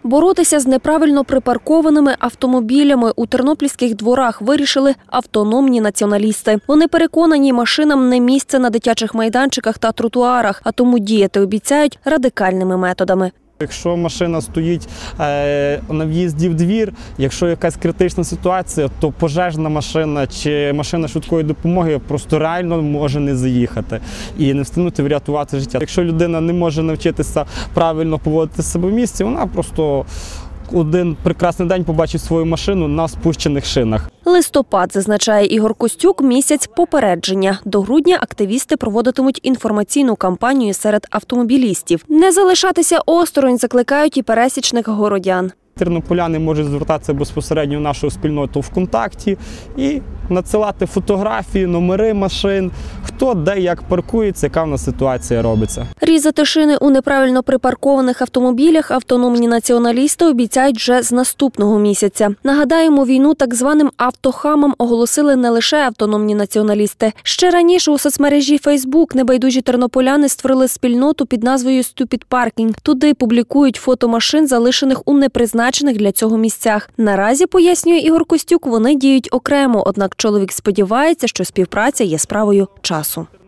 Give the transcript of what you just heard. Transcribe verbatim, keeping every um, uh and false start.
Боротися з неправильно припаркованими автомобілями у тернопільських дворах вирішили автономні націоналісти. Вони переконані, машинам не місце на дитячих майданчиках та тротуарах, а тому діяти обіцяють радикальними методами. Якщо машина стоїть е, на в'їзді в двір, якщо якась критична ситуація, то пожежна машина чи машина швидкої допомоги просто реально може не заїхати і не встигнути врятувати життя. Якщо людина не може навчитися правильно поводити себе в місті, вона просто один прекрасний день побачить свою машину на спущених шинах. Листопад, зазначає Ігор Костюк, місяць попередження. До грудня активісти проводитимуть інформаційну кампанію серед автомобілістів. Не залишатися осторонь закликають і пересічних городян. Тернополяни можуть звертатися безпосередньо в нашу спільноту ВКонтакті і надсилати фотографії, номери машин, хто де як паркується, яка в нас ситуація робиться. Різати шини у неправильно припаркованих автомобілях автономні націоналісти обіцяють вже з наступного місяця. Нагадаємо, війну так званим автохамам оголосили не лише автономні націоналісти. Ще раніше у соцмережі Фейсбук небайдужі тернополяни створили спільноту під назвою Stupid Parking. Туди публікують фото машин, залишених у непризначених для цього місцях. Наразі, пояснює Ігор Костюк, вони діють окремо, однак чоловік сподівається, що співпраця є справою часу.